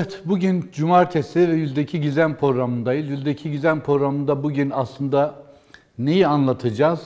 Evet, bugün Cumartesi ve Yüzdeki Gizem programındayız. Yüzdeki Gizem programında bugün aslında neyi anlatacağız?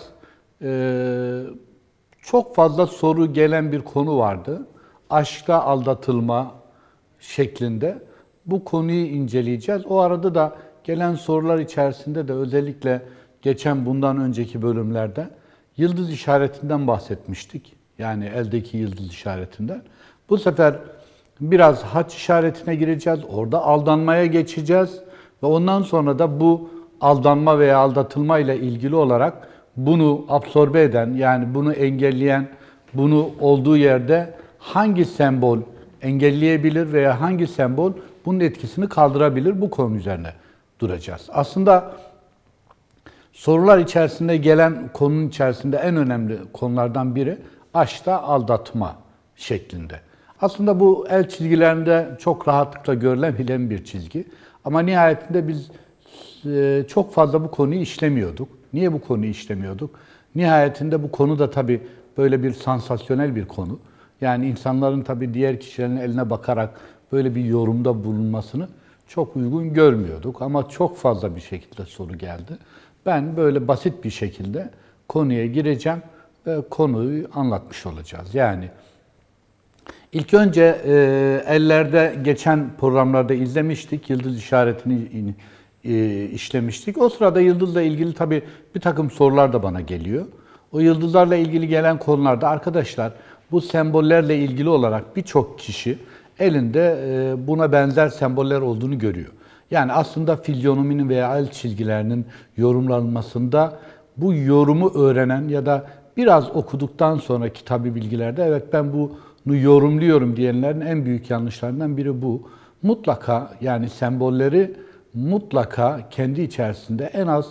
Çok fazla soru gelen bir konu vardı. Aşkta aldatılma şeklinde. Bu konuyu inceleyeceğiz. O arada da gelen sorular içerisinde de özellikle bundan önceki bölümlerde yıldız işaretinden bahsetmiştik. Yani eldeki yıldız işaretinden. Bu sefer biraz haç işaretine gireceğiz. Orada aldanmaya geçeceğiz. Ve ondan sonra da bu aldanma veya aldatılma ile ilgili olarak bunu absorbe eden, yani bunu engelleyen, bunu olduğu yerde hangi sembol engelleyebilir veya hangi sembol bunun etkisini kaldırabilir, bu konu üzerine duracağız. Aslında sorular içerisinde gelen konunun içerisinde en önemli konulardan biri aşkta aldatma şeklinde. Aslında bu el çizgilerinde çok rahatlıkla görülebilen bir çizgi. Ama nihayetinde biz çok fazla bu konuyu işlemiyorduk. Niye bu konuyu işlemiyorduk? Nihayetinde bu konu da tabii böyle bir sansasyonel bir konu. Yani insanların tabii diğer kişilerin eline bakarak böyle bir yorumda bulunmasını çok uygun görmüyorduk. Ama çok fazla bir şekilde soru geldi. Ben böyle basit bir şekilde konuya gireceğim ve konuyu anlatmış olacağız. Yani İlk önce ellerde geçen programlarda izlemiştik, yıldız işaretini işlemiştik. O sırada yıldızla ilgili tabii bir takım sorular da bana geliyor. O yıldızlarla ilgili gelen konularda arkadaşlar bu sembollerle ilgili olarak birçok kişi elinde buna benzer semboller olduğunu görüyor. Yani aslında filyonominin veya el çizgilerinin yorumlanmasında bu yorumu öğrenen ya da biraz okuduktan sonra kitabı bilgilerde evet ben bunu yorumluyorum diyenlerin en büyük yanlışlarından biri bu. Mutlaka yani sembolleri mutlaka kendi içerisinde en az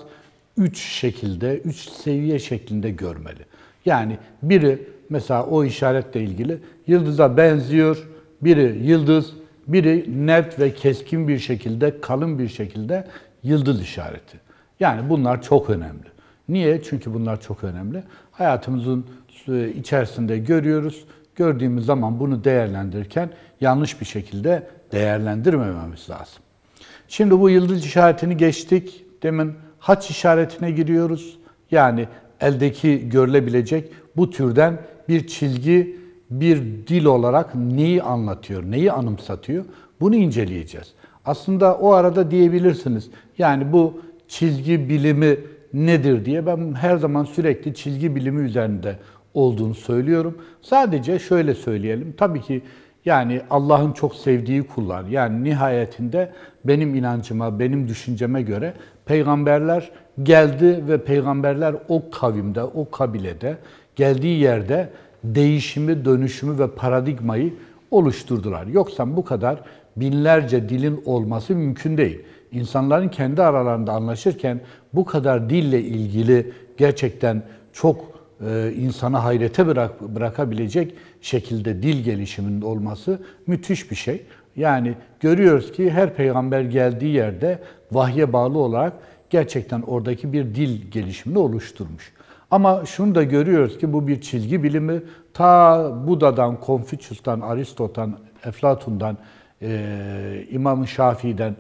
3 seviye şeklinde görmeli. Yani biri mesela o işaretle ilgili yıldıza benziyor, biri yıldız, biri net ve keskin bir şekilde, kalın bir şekilde yıldız işareti. Yani bunlar çok önemli. Niye? Çünkü bunlar çok önemli. Hayatımızın içerisinde görüyoruz. Gördüğümüz zaman bunu değerlendirirken yanlış bir şekilde değerlendirmememiz lazım. Şimdi bu yıldız işaretini geçtik. Demin haç işaretine giriyoruz. Yani eldeki görülebilecek bu türden bir çizgi, bir dil olarak neyi anlatıyor, neyi anımsatıyor? Bunu inceleyeceğiz. Aslında o arada diyebilirsiniz. Yani bu çizgi bilimi nedir diye ben her zaman sürekli çizgi bilimi üzerinde olduğunu söylüyorum. Sadece şöyle söyleyelim. Tabii ki yani Allah'ın çok sevdiği kullar. Yani nihayetinde benim inancıma, benim düşünceme göre peygamberler geldi ve peygamberler o kavimde, o kabilede, geldiği yerde değişimi, dönüşümü ve paradigmayı oluşturdular. Yoksa bu kadar binlerce dilin olması mümkün değil. İnsanların kendi aralarında anlaşırken bu kadar dille ilgili gerçekten çok insana hayrete bırakabilecek şekilde dil gelişiminin olması müthiş bir şey. Yani görüyoruz ki her peygamber geldiği yerde vahye bağlı olarak gerçekten oradaki bir dil gelişimini oluşturmuş. Ama şunu da görüyoruz ki bu bir çizgi bilimi. Ta Buda'dan, Konfüçyüs'ten, Aristo'dan, Eflatun'dan, İmam-ı Şafii'den,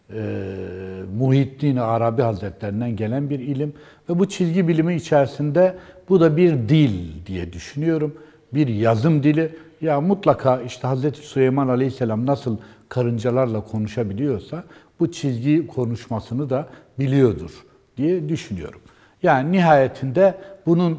Muhyiddin Arabi Hazretlerinden gelen bir ilim. Ve bu çizgi bilimi içerisinde bu da bir dil diye düşünüyorum. Bir yazım dili. Ya mutlaka işte Hazreti Süleyman Aleyhisselam nasıl karıncalarla konuşabiliyorsa bu çizgi konuşmasını da biliyordur diye düşünüyorum. Yani nihayetinde bunun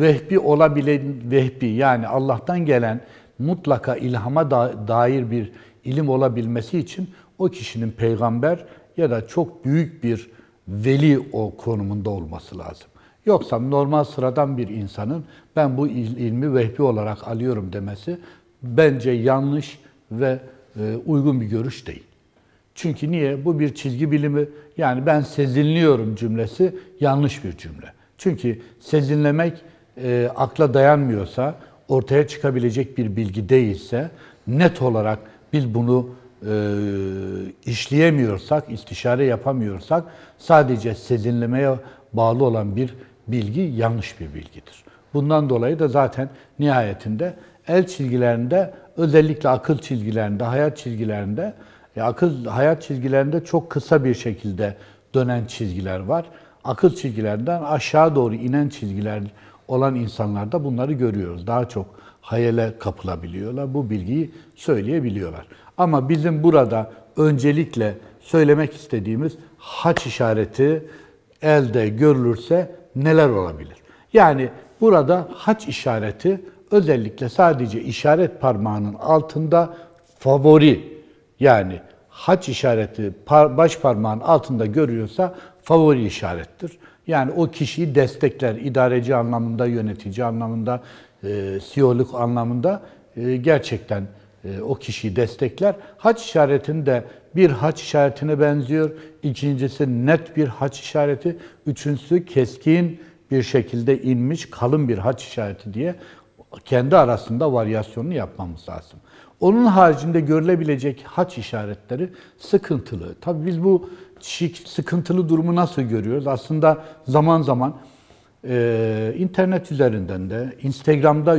vehbi yani Allah'tan gelen mutlaka ilhama dair bir ilim olabilmesi için o kişinin peygamber ya da çok büyük bir veli o konumunda olması lazım. Yoksa normal sıradan bir insanın ben bu ilmi vehbi olarak alıyorum demesi bence yanlış ve uygun bir görüş değil. Çünkü niye? Bu bir çizgi bilimi. Yani ben sezinliyorum cümlesi yanlış bir cümle. Çünkü sezinlemek akla dayanmıyorsa, ortaya çıkabilecek bir bilgi değilse, net olarak biz bunu işleyemiyorsak, istişare yapamıyorsak, sadece sezinlemeye bağlı olan bir bilgi yanlış bir bilgidir. Bundan dolayı da zaten nihayetinde el çizgilerinde, özellikle akıl çizgilerinde, hayat çizgilerinde Akıl hayat çizgilerinde çok kısa bir şekilde dönen çizgiler var. Akıl çizgilerinden aşağı doğru inen çizgiler olan insanlarda bunları görüyoruz. Daha çok hayale kapılabiliyorlar. Bu bilgiyi söyleyebiliyorlar. Ama bizim burada öncelikle söylemek istediğimiz haç işareti elde görülürse neler olabilir? Yani burada haç işareti özellikle sadece işaret parmağının altında favori, yani haç işareti baş parmağın altında görüyorsa favori işarettir. Yani o kişiyi destekler, idareci anlamında, yönetici anlamında, CEO'luk anlamında gerçekten o kişiyi destekler. Haç işaretinde bir haç işaretine benziyor. İkincisi net bir haç işareti. Üçüncüsü keskin bir şekilde inmiş kalın bir haç işareti diye kendi arasında varyasyonunu yapmamız lazım. Onun haricinde görülebilecek haç işaretleri sıkıntılı. Tabii biz bu sıkıntılı durumu nasıl görüyoruz? Aslında zaman zaman internet üzerinden de, Instagram'da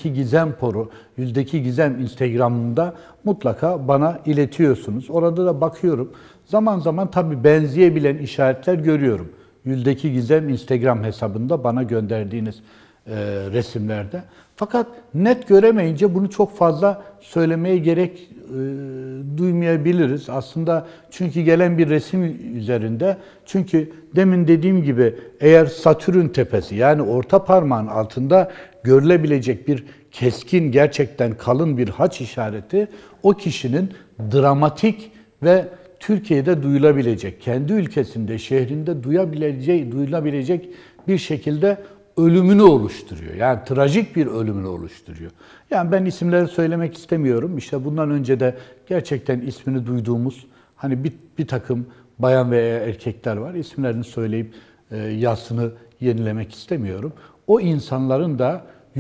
Yüzdeki Gizem Instagram'ında mutlaka bana iletiyorsunuz. Orada da bakıyorum. Zaman zaman tabii benzeyebilen işaretler görüyorum. Yüzdeki Gizem Instagram hesabında bana gönderdiğiniz resimlerde. Fakat net göremeyince bunu çok fazla söylemeye gerek duymayabiliriz. Aslında çünkü gelen bir resim üzerinde, çünkü demin dediğim gibi eğer Satürn tepesi, yani orta parmağın altında görülebilecek bir keskin, gerçekten kalın bir haç işareti o kişinin dramatik ve Türkiye'de duyulabilecek, kendi ülkesinde, şehrinde duyulabilecek bir şekilde ölümünü oluşturuyor. Yani trajik bir ölümünü oluşturuyor. Yani ben isimleri söylemek istemiyorum. İşte bundan önce de gerçekten ismini duyduğumuz hani bir takım bayan veya erkekler var. İsimlerini söyleyip yasını yenilemek istemiyorum. O insanların da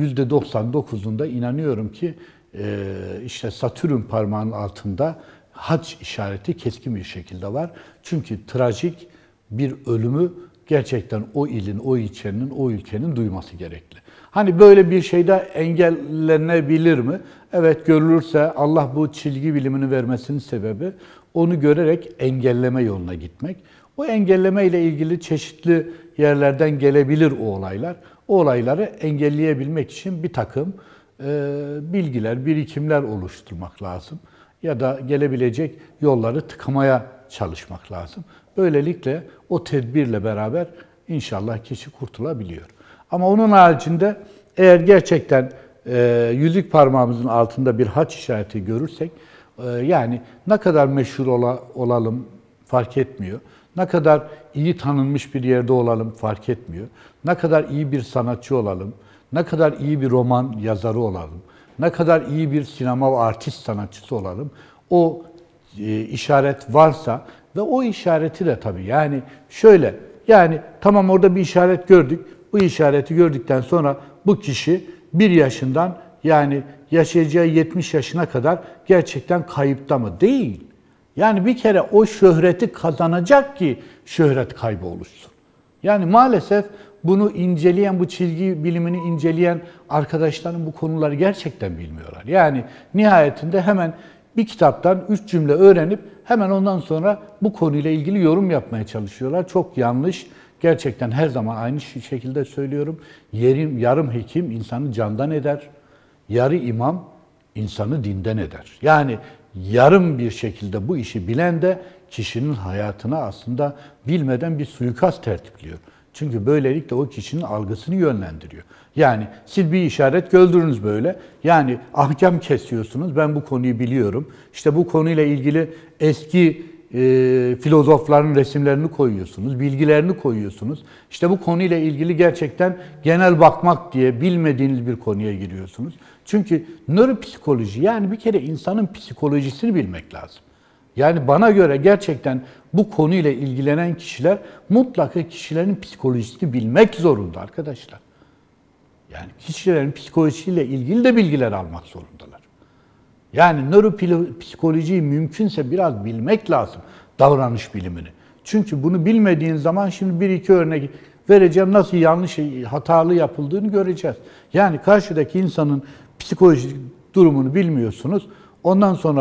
%99'unda inanıyorum ki işte Satürn parmağının altında haç işareti keskin bir şekilde var. Çünkü trajik bir ölümü gerçekten o ilin, o ilçenin, o ülkenin duyması gerekli. Hani böyle bir şeyde engellenebilir mi? Evet, görülürse Allah bu çizgi bilimini vermesinin sebebi onu görerek engelleme yoluna gitmek. O engelleme ile ilgili çeşitli yerlerden gelebilir o olaylar. O olayları engelleyebilmek için bir takım bilgiler, birikimler oluşturmak lazım. Ya da gelebilecek yolları tıkamaya çalışmak lazım. Böylelikle o tedbirle beraber inşallah kişi kurtulabiliyor. Ama onun haricinde eğer gerçekten yüzük parmağımızın altında bir haç işareti görürsek, yani ne kadar meşhur olalım fark etmiyor. Ne kadar iyi tanınmış bir yerde olalım fark etmiyor. Ne kadar iyi bir sanatçı olalım, ne kadar iyi bir roman yazarı olalım, ne kadar iyi bir sinema ve artist sanatçısı olalım, o işaret varsa ve o işareti de tabii yani şöyle, yani tamam orada bir işaret gördük, bu işareti gördükten sonra bu kişi 1 yaşından yani yaşayacağı 70 yaşına kadar gerçekten kayıpta mı? Değil. Yani bir kere o şöhreti kazanacak ki şöhret kaybı oluşsun. Yani maalesef bunu inceleyen, bu çizgi bilimini inceleyen arkadaşlarım bu konuları gerçekten bilmiyorlar. Yani nihayetinde hemen bir kitaptan 3 cümle öğrenip hemen ondan sonra bu konuyla ilgili yorum yapmaya çalışıyorlar. Çok yanlış. Gerçekten her zaman aynı şekilde söylüyorum. Yarım hekim insanı candan eder. Yarı imam insanı dinden eder. Yani yarım bir şekilde bu işi bilen de kişinin hayatına aslında bilmeden bir suikast tertipliyor. Çünkü böylelikle o kişinin algısını yönlendiriyor. Yani siz bir işaret gördünüz böyle. Yani ahkam kesiyorsunuz. Ben bu konuyu biliyorum. İşte bu konuyla ilgili eski filozofların resimlerini koyuyorsunuz, bilgilerini koyuyorsunuz. İşte bu konuyla ilgili gerçekten genel bakmak diye bilmediğiniz bir konuya giriyorsunuz. Çünkü nöropsikoloji, yani bir kere insanın psikolojisini bilmek lazım. Yani bana göre gerçekten bu konuyla ilgilenen kişiler mutlaka kişilerin psikolojisini bilmek zorunda arkadaşlar. Yani kişilerin psikolojisiyle ilgili de bilgiler almak zorundalar. Yani nöropsikolojiyi mümkünse biraz bilmek lazım, davranış bilimini. Çünkü bunu bilmediğin zaman şimdi 1-2 örnek vereceğim, nasıl yanlış, hatalı yapıldığını göreceğiz. Yani karşıdaki insanın psikolojik durumunu bilmiyorsunuz. Ondan sonra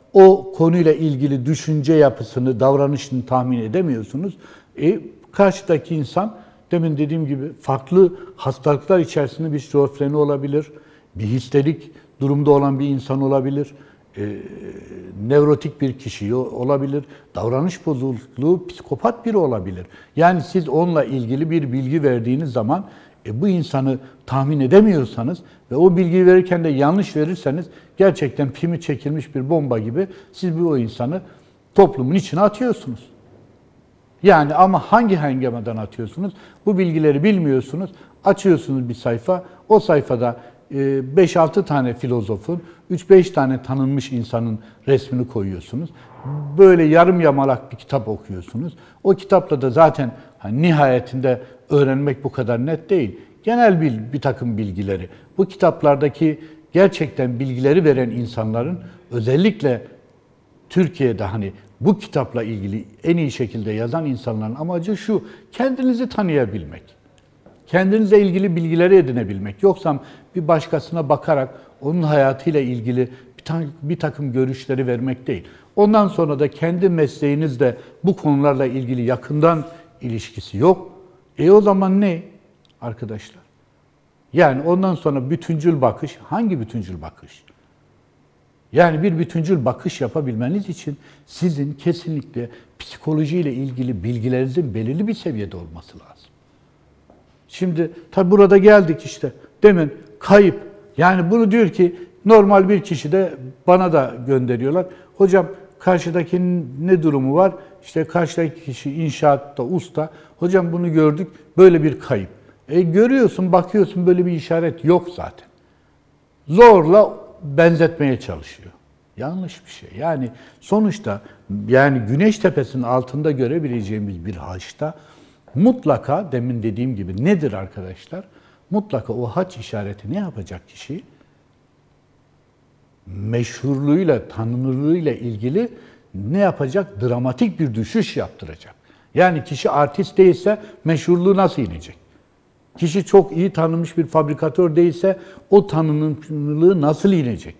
o konuyla ilgili düşünce yapısını, davranışını tahmin edemiyorsunuz. Karşıdaki insan, demin dediğim gibi farklı hastalıklar içerisinde bir şizofreni olabilir, bir histerik durumda olan bir insan olabilir, nevrotik bir kişi olabilir, davranış bozukluğu, psikopat biri olabilir. Yani siz onunla ilgili bir bilgi verdiğiniz zaman bu insanı tahmin edemiyorsanız ve o bilgiyi verirken de yanlış verirseniz gerçekten pimi çekilmiş bir bomba gibi siz o insanı toplumun içine atıyorsunuz. Yani ama hangi hengamadan atıyorsunuz? Bu bilgileri bilmiyorsunuz. Açıyorsunuz bir sayfa. O sayfada 5-6 tane filozofun, 3-5 tane tanınmış insanın resmini koyuyorsunuz. Böyle yarım yamalak bir kitap okuyorsunuz. O kitapla da zaten nihayetinde öğrenmek bu kadar net değil. Genel bir takım bilgileri. Bu kitaplardaki gerçekten bilgileri veren insanların, özellikle Türkiye'de bu kitapla ilgili en iyi şekilde yazan insanların amacı şu: kendinizi tanıyabilmek. Kendinizle ilgili bilgileri edinebilmek. Yoksa bir başkasına bakarak onun hayatıyla ilgili bir takım görüşleri vermek değil. Ondan sonra da kendi mesleğinizde bu konularla ilgili yakından ilişkisi yok. O zaman ne arkadaşlar? Yani ondan sonra bütüncül bakış. Hangi bütüncül bakış? Yani bir bütüncül bakış yapabilmeniz için sizin kesinlikle psikolojiyle ilgili bilgilerinizin belirli bir seviyede olması lazım. Şimdi tabi burada geldik işte. Demin kayıp. Yani bunu diyor ki normal bir kişi de bana da gönderiyorlar. Hocam karşıdakinin ne durumu var? İşte karşıdaki kişi inşaatta usta. Hocam bunu gördük. Böyle bir kayıp. Görüyorsun, bakıyorsun, böyle bir işaret yok zaten. Zorla benzetmeye çalışıyor. Yanlış bir şey. Yani sonuçta Güneş Tepesi'nin altında görebileceğimiz bir haçta mutlaka, demin dediğim gibi nedir arkadaşlar? Mutlaka o haç işareti ne yapacak kişi? Meşhurluğuyla, tanınırlığıyla ilgili ne yapacak? Dramatik bir düşüş yaptıracak. Yani kişi artist değilse meşhurluğu nasıl inecek? Kişi çok iyi tanınmış bir fabrikatör değilse o tanınırlığı nasıl inecek?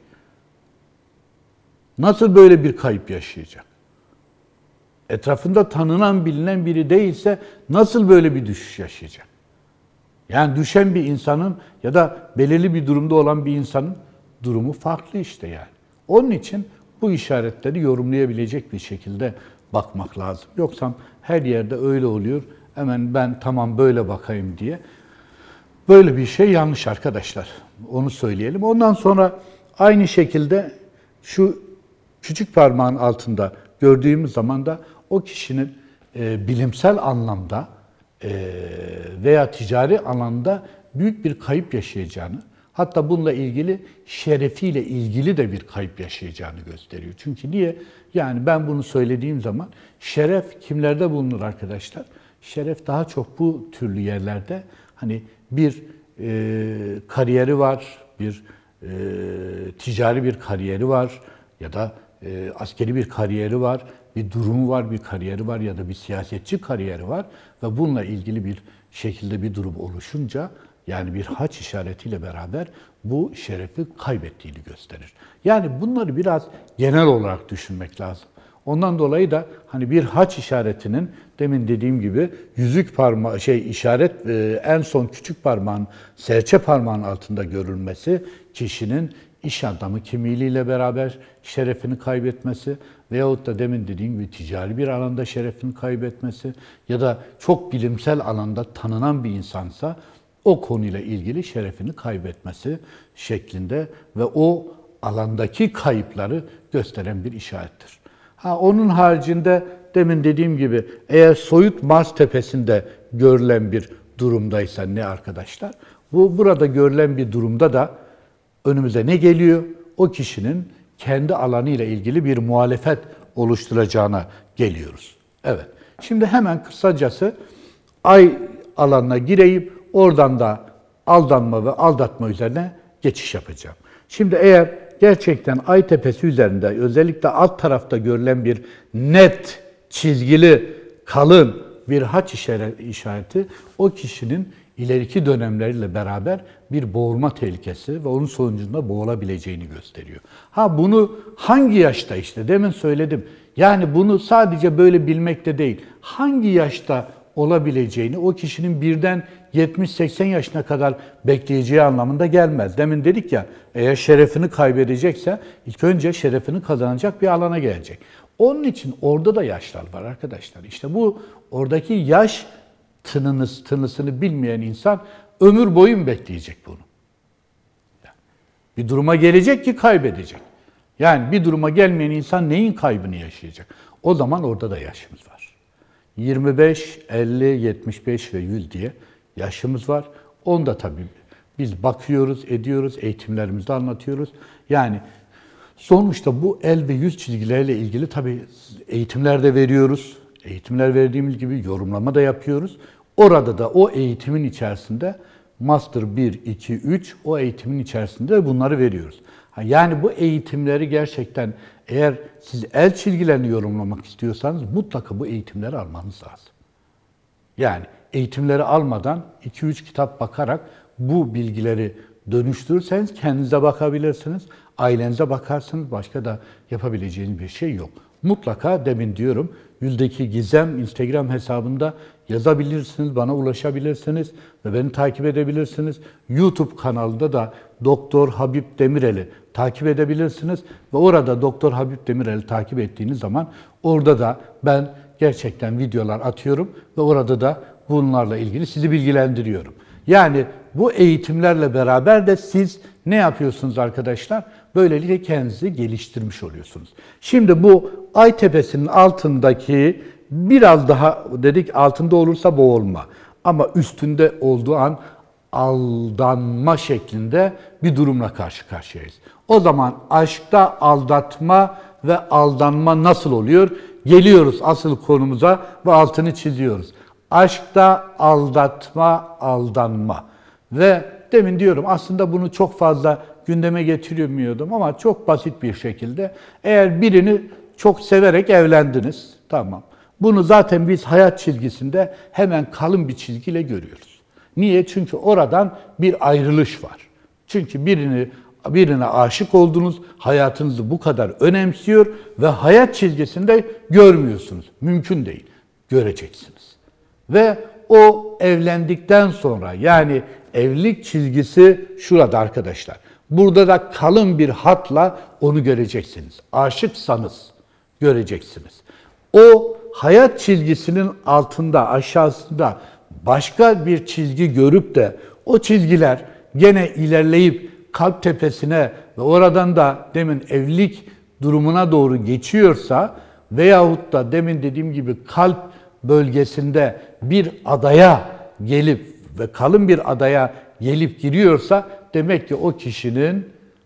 Nasıl böyle bir kayıp yaşayacak? Etrafında tanınan, bilinen biri değilse nasıl böyle bir düşüş yaşayacak? Yani düşen bir insanın ya da belirli bir durumda olan bir insanın durumu farklı işte yani. Onun için bu işaretleri yorumlayabilecek bir şekilde bakmak lazım. Yoksa her yerde öyle oluyor. Hemen ben tamam böyle bakayım diye. Böyle bir şey yanlış arkadaşlar. Onu söyleyelim. Ondan sonra aynı şekilde şu küçük parmağın altında gördüğümüz zaman da o kişinin bilimsel anlamda veya ticari alanda büyük bir kayıp yaşayacağını, hatta bununla ilgili şerefiyle ilgili de bir kayıp yaşayacağını gösteriyor. Çünkü niye? Yani ben bunu söylediğim zaman şeref kimlerde bulunur arkadaşlar? Şeref daha çok bu türlü yerlerde bir kariyeri var, bir ticari bir kariyeri var ya da askeri bir kariyeri var, bir durumu var, bir kariyeri var ya da bir siyasetçi kariyeri var ve bununla ilgili bir şekilde bir durum oluşunca, yani bir haç işaretiyle beraber bu şerefi kaybettiğini gösterir. Yani bunları biraz genel olarak düşünmek lazım. Ondan dolayı da bir haç işaretinin demin dediğim gibi yüzük parmağı işaret en son küçük parmağın serçe parmağın altında görülmesi kişinin iş adamı kimliğiyle beraber şerefini kaybetmesi veyahut da demin dediğim gibi ticari bir alanda şerefini kaybetmesi ya da çok bilimsel alanda tanınan bir insansa o konuyla ilgili şerefini kaybetmesi şeklinde ve o alandaki kayıpları gösteren bir işarettir. Onun haricinde demin dediğim gibi eğer soyut Mars tepesinde görülen bir durumdaysa ne arkadaşlar? Burada görülen bir durumda da önümüze ne geliyor? O kişinin kendi alanıyla ilgili bir muhalefet oluşturacağına geliyoruz. Evet. Şimdi hemen kısacası ay alanına gireyim. Oradan da aldanma ve aldatma üzerine geçiş yapacağım. Şimdi eğer gerçekten ay tepesi üzerinde özellikle alt tarafta görülen bir net, çizgili, kalın bir haç işareti o kişinin ileriki dönemleriyle beraber bir boğulma tehlikesi ve onun sonucunda boğulabileceğini gösteriyor. Ha bunu hangi yaşta işte demin söyledim. Yani bunu sadece böyle bilmekte değil. Hangi yaşta olabileceğini o kişinin birden 70-80 yaşına kadar bekleyeceği anlamında gelmez. Demin dedik ya, eğer şerefini kaybedecekse ilk önce şerefini kazanacak bir alana gelecek. Onun için orada da yaşlar var arkadaşlar. İşte bu oradaki yaş tınısını bilmeyen insan ömür boyu mu bekleyecek bunu? Bir duruma gelecek ki kaybedecek. Yani bir duruma gelmeyen insan neyin kaybını yaşayacak? O zaman orada da yaşımız var. 25, 50, 75 ve 100 diye yaşımız var. Onda tabii biz bakıyoruz, ediyoruz, eğitimlerimizde anlatıyoruz. Yani sonuçta bu el ve yüz çizgileriyle ilgili tabii eğitimler de veriyoruz. Eğitimler verdiğimiz gibi yorumlama da yapıyoruz. Orada da o eğitimin içerisinde Master 1, 2, 3 o eğitimin içerisinde bunları veriyoruz. Yani bu eğitimleri gerçekten eğer siz el çizgilerini yorumlamak istiyorsanız mutlaka bu eğitimleri almanız lazım. Yani eğitimleri almadan 2-3 kitap bakarak bu bilgileri dönüştürürseniz kendinize bakabilirsiniz, ailenize bakarsınız, başka da yapabileceğiniz bir şey yok. Mutlaka demin diyorum, Yüzdeki Gizem Instagram hesabında yazabilirsiniz, bana ulaşabilirsiniz ve beni takip edebilirsiniz. YouTube kanalında da Doktor Habib Demirel'i takip edebilirsiniz ve orada Doktor Habib Demirel'i takip ettiğiniz zaman orada da ben gerçekten videolar atıyorum ve orada da bunlarla ilgili sizi bilgilendiriyorum. Yani bu eğitimlerle beraber de siz ne yapıyorsunuz arkadaşlar? Böylelikle kendinizi geliştirmiş oluyorsunuz. Şimdi bu ay tepesinin altındaki biraz daha dedik altında olursa boğulma. Ama üstünde olduğu an aldanma şeklinde bir durumla karşı karşıyayız. O zaman aşkta aldatma ve aldanma nasıl oluyor? Geliyoruz asıl konumuza ve altını çiziyoruz. Aşkta aldatma, aldanma. Ve demin diyorum aslında bunu çok fazla gündeme getirmiyordum ama çok basit bir şekilde. Eğer birini çok severek evlendiniz, tamam. Bunu zaten biz hayat çizgisinde hemen kalın bir çizgiyle görüyoruz. Niye? Çünkü oradan bir ayrılış var. Çünkü birine aşık oldunuz, hayatınızı bu kadar önemsiyor ve hayat çizgisinde görmüyorsunuz. Mümkün değil. Göreceksiniz. Ve o evlendikten sonra yani evlilik çizgisi şurada arkadaşlar. Burada da kalın bir hatla onu göreceksiniz. Aşıksanız göreceksiniz. O hayat çizgisinin altında, aşağısında başka bir çizgi görüp de o çizgiler gene ilerleyip kalp tepesine ve oradan da demin evlilik durumuna doğru geçiyorsa veyahut da demin dediğim gibi kalp bölgesinde bir adaya gelip ve kalın bir adaya gelip giriyorsa demek ki o kişinin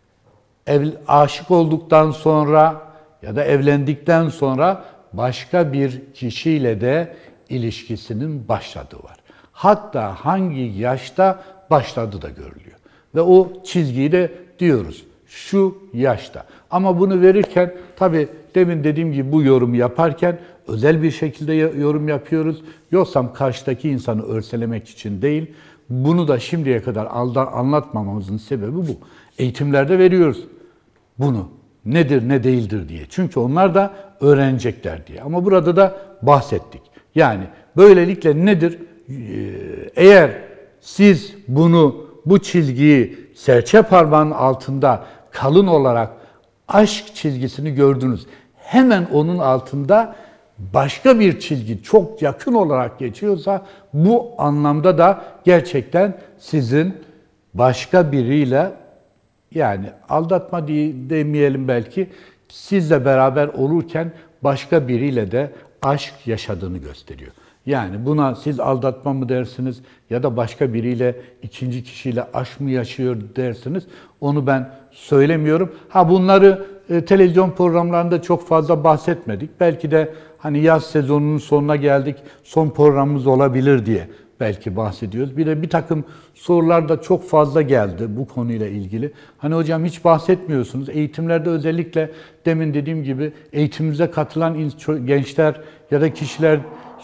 aşık olduktan sonra ya da evlendikten sonra başka bir kişiyle de ilişkisinin başladığı var. Hatta hangi yaşta başladığı da görülüyor. Ve o çizgiyi de diyoruz şu yaşta. Ama bunu verirken tabii demin dediğim gibi bu yorumu yaparken özel bir şekilde yorum yapıyoruz. Yoksa karşıdaki insanı örselemek için değil. Bunu da şimdiye kadar anlatmamamızın sebebi bu. Eğitimlerde veriyoruz bunu. Nedir ne değildir diye. Çünkü onlar da öğrenecekler diye. Ama burada da bahsettik. Yani böylelikle nedir? Eğer siz bu çizgiyi serçe parmağının altında kalın olarak aşk çizgisini gördünüz. Hemen onun altında başka bir çizgi çok yakın olarak geçiyorsa bu anlamda da gerçekten sizin başka biriyle yani aldatma demeyelim belki sizle beraber olurken başka biriyle de aşk yaşadığını gösteriyor. Yani buna siz aldatma mı dersiniz ya da başka biriyle ikinci kişiyle aşk mı yaşıyor dersiniz. Onu ben söylemiyorum. Bunları televizyon programlarında çok fazla bahsetmedik. Belki de hani yaz sezonunun sonuna geldik. Son programımız olabilir diye belki bahsediyoruz. Bir de bir takım sorular da çok fazla geldi bu konuyla ilgili. Hani hocam hiç bahsetmiyorsunuz. Eğitimlerde özellikle demin dediğim gibi eğitimimize katılan gençler ya da kişiler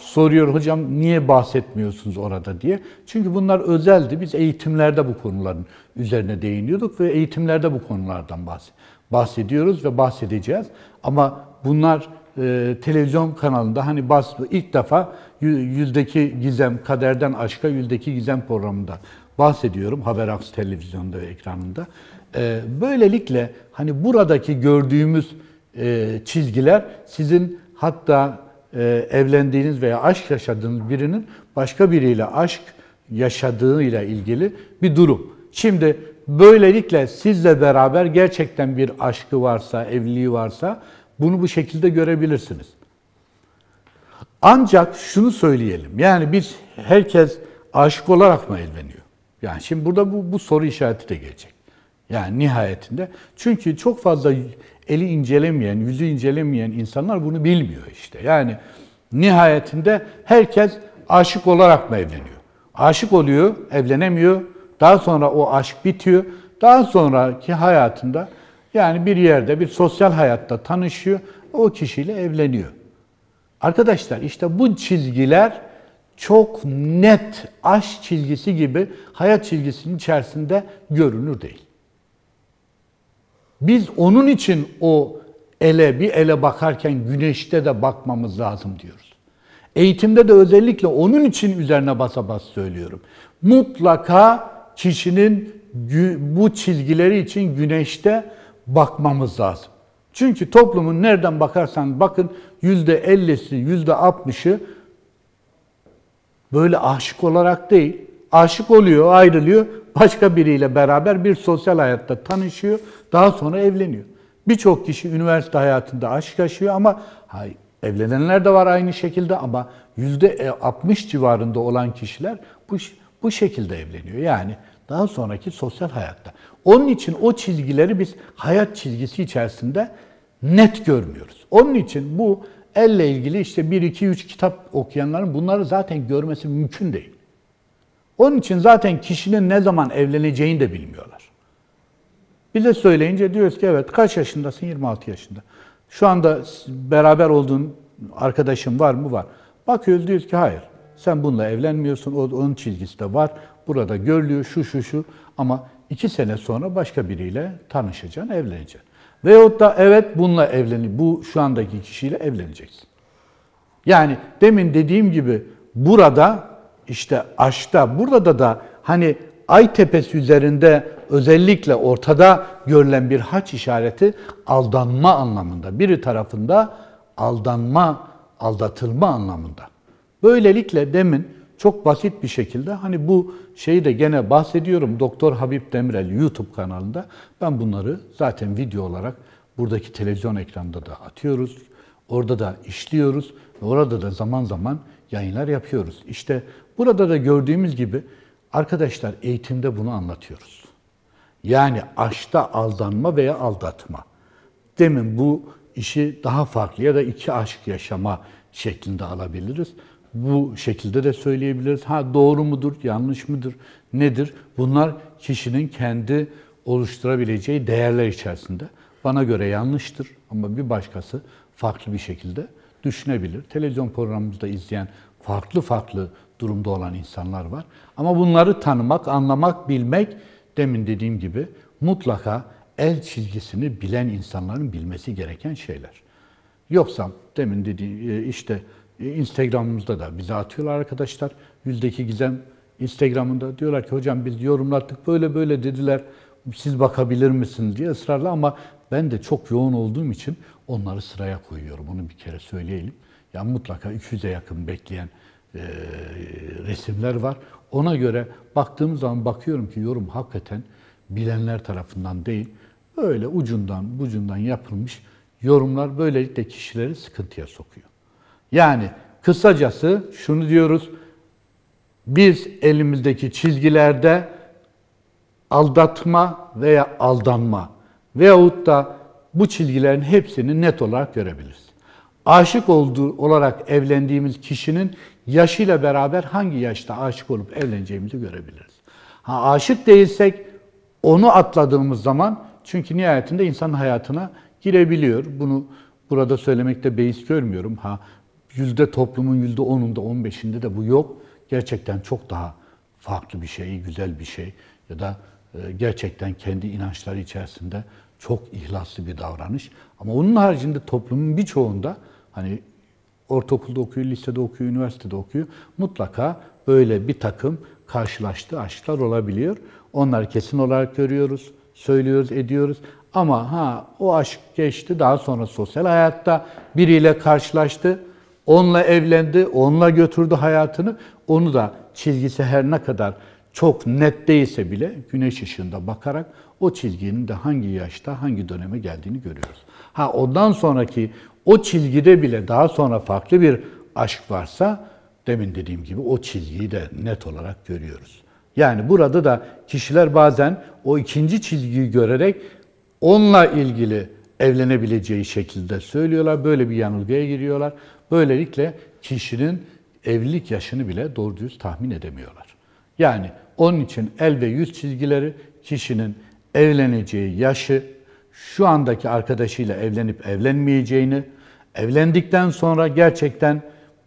soruyor hocam niye bahsetmiyorsunuz orada diye. Çünkü bunlar özeldi. Biz eğitimlerde bu konuların üzerine değiniyorduk ve eğitimlerde bu konulardan bahsediyoruz ve bahsedeceğiz. Ama bunlar televizyon kanalında hani ilk defa Yüzdeki Gizem, Kaderden Aşka Yüzdeki Gizem programında bahsediyorum. Haberaks televizyonda ve ekranında. Böylelikle hani buradaki gördüğümüz çizgiler sizin hatta evlendiğiniz veya aşk yaşadığınız birinin başka biriyle aşk yaşadığıyla ilgili bir durum. Şimdi böylelikle sizle beraber gerçekten bir aşkı varsa, evliliği varsa bunu bu şekilde görebilirsiniz. Ancak şunu söyleyelim, yani biz herkes aşık olarak mı evleniyor? Yani şimdi burada bu soru işareti de gelecek. Yani nihayetinde. Çünkü çok fazla eli incelemeyen, yüzü incelemeyen insanlar bunu bilmiyor işte. Yani nihayetinde herkes aşık olarak mı evleniyor? Aşık oluyor, evlenemiyor. Daha sonra o aşk bitiyor. Daha sonraki hayatında yani bir yerde, bir sosyal hayatta tanışıyor. O kişiyle evleniyor. Arkadaşlar işte bu çizgiler çok net aşk çizgisi gibi hayat çizgisinin içerisinde görünür değil. Biz onun için bir ele bakarken güneşte de bakmamız lazım diyoruz. Eğitimde de özellikle onun için üzerine basa bas söylüyorum. Mutlaka kişinin bu çizgileri için güneşte bakmamız lazım. Çünkü toplumun nereden bakarsan bakın %50'si, %60'ı böyle aşık olarak değil. Aşık oluyor, ayrılıyor. Başka biriyle beraber bir sosyal hayatta tanışıyor. Daha sonra evleniyor. Birçok kişi üniversite hayatında aşk yaşıyor ama evlenenler de var aynı şekilde ama %60 civarında olan kişiler bu şekilde evleniyor. Yani daha sonraki sosyal hayatta. Onun için o çizgileri biz hayat çizgisi içerisinde net görmüyoruz. Onun için bu elle ilgili işte 1, 2, 3 kitap okuyanların bunları zaten görmesi mümkün değil. Onun için zaten kişinin ne zaman evleneceğini de bilmiyorlar. Bize söyleyince diyoruz ki evet kaç yaşındasın? 26 yaşında. Şu anda beraber olduğun arkadaşın var mı? Var. Bakıyoruz diyoruz ki hayır. Sen bununla evlenmiyorsun. Onun çizgisi de var. Burada görülüyor şu ama 2 sene sonra başka biriyle tanışacaksın, evleneceksin. Veyahut da evet bununla bu şu andaki kişiyle evleneceksin. Yani demin dediğim gibi burada işte aşkta, burada da hani ay tepesi üzerinde özellikle ortada görülen bir haç işareti aldanma anlamında. Biri tarafında aldatılma anlamında. Böylelikle demin çok basit bir şekilde hani bu şeyi de gene bahsediyorum. Doktor Habib Demirel YouTube kanalında ben bunları zaten video olarak buradaki televizyon ekranında da atıyoruz. Orada da işliyoruz ve orada da zaman zaman yayınlar yapıyoruz. İşte burada da gördüğümüz gibi arkadaşlar eğitimde bunu anlatıyoruz. Yani aşkta aldanma veya aldatma. Demin bu işi daha farklı ya da 2 aşk yaşama şeklinde alabiliriz. Bu şekilde de söyleyebiliriz. Doğru mudur, yanlış mıdır, nedir? Bunlar kişinin kendi oluşturabileceği değerler içerisinde. Bana göre yanlıştır ama bir başkası farklı bir şekilde düşünebilir. Televizyon programımızda izleyen farklı durumda olan insanlar var. Ama bunları tanımak, anlamak, bilmek demin dediğim gibi mutlaka el çizgisini bilen insanların bilmesi gereken şeyler. Yoksa demin dediğim işte Instagram'ımızda da bize atıyorlar arkadaşlar. Yüzdeki Gizem Instagram'ında diyorlar ki hocam biz yorumlattık böyle dediler. Siz bakabilir misiniz diye ısrarla ama ben de çok yoğun olduğum için onları sıraya koyuyorum. Onu bir kere söyleyelim. Yani mutlaka 200'e yakın bekleyen resimler var. Ona göre baktığım zaman bakıyorum ki yorum hakikaten bilenler tarafından değil, böyle ucundan bucundan yapılmış yorumlar böylelikle kişileri sıkıntıya sokuyor. Yani kısacası şunu diyoruz, biz elimizdeki çizgilerde aldatma veya aldanma veyahut da bu çizgilerin hepsini net olarak görebiliriz. Aşık olarak evlendiğimiz kişinin yaşıyla beraber hangi yaşta aşık olup evleneceğimizi görebiliriz. Aşık değilsek onu atladığımız zaman çünkü nihayetinde insanın hayatına girebiliyor. Bunu burada söylemekte beis görmüyorum. toplumun %10'unda, 15'inde de bu yok. Gerçekten çok daha farklı bir şey, güzel bir şey ya da gerçekten kendi inançları içerisinde çok ihlaslı bir davranış. Ama onun haricinde toplumun birçoğunda hani ortaokulda okuyor, lisede okuyor, üniversitede okuyor. Mutlaka böyle bir takım karşılaştığı aşklar olabiliyor. Onları kesin olarak görüyoruz, söylüyoruz, ediyoruz. Ama o aşk geçti, daha sonra sosyal hayatta biriyle karşılaştı, onunla evlendi, onunla götürdü hayatını. Onu da çizgisi her ne kadar çok net değilse bile güneş ışığında bakarak o çizginin de hangi yaşta, hangi döneme geldiğini görüyoruz. Ondan sonraki o çizgide bile daha sonra farklı bir aşk varsa demin dediğim gibi o çizgiyi de net olarak görüyoruz. Yani burada da kişiler bazen o ikinci çizgiyi görerek onunla ilgili evlenebileceği şekilde söylüyorlar. Böyle bir yanılgıya giriyorlar. Böylelikle kişinin evlilik yaşını bile doğru düz tahmin edemiyorlar. Yani onun için el ve yüz çizgileri kişinin evleneceği yaşı, şu andaki arkadaşıyla evlenip evlenmeyeceğini, evlendikten sonra gerçekten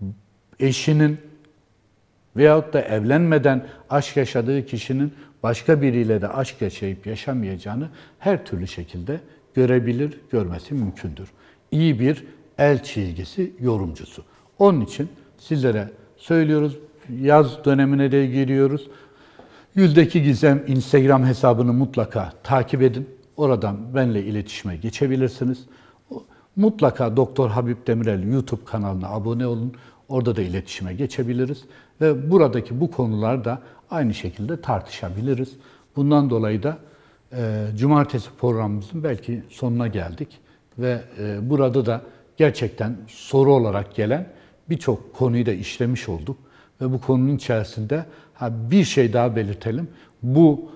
eşinin veyahut da evlenmeden aşk yaşadığı kişinin başka biriyle de aşk yaşayıp yaşamayacağını her türlü şekilde görebilir, görmesi mümkündür. İyi bir el çizgisi yorumcusu. Onun için sizlere söylüyoruz, yaz dönemine de giriyoruz. Yüzdeki Gizem Instagram hesabını mutlaka takip edin. Oradan benimle iletişime geçebilirsiniz. Mutlaka Doktor Habib Demirel YouTube kanalına abone olun. Orada da iletişime geçebiliriz. Ve buradaki bu konular da aynı şekilde tartışabiliriz. Bundan dolayı da cumartesi programımızın belki sonuna geldik. Ve burada da gerçekten soru olarak gelen birçok konuyu da işlemiş olduk. Ve bu konunun içerisinde bir şey daha belirtelim. Bu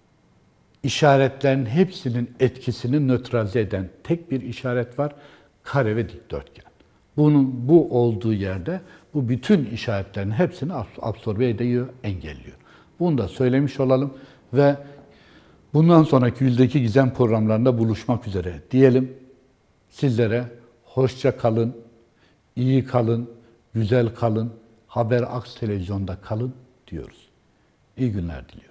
işaretlerin hepsinin etkisini nötralize eden tek bir işaret var. Kare ve dikdörtgen. Bu olduğu yerde bu bütün işaretlerin hepsini absorbe ediyor, engelliyor. Bunu da söylemiş olalım ve bundan sonraki Yüzdeki Gizem programlarında buluşmak üzere diyelim. Sizlere hoşça kalın, iyi kalın, güzel kalın, Haber Aks Televizyon'da kalın diyoruz. İyi günler diliyorum.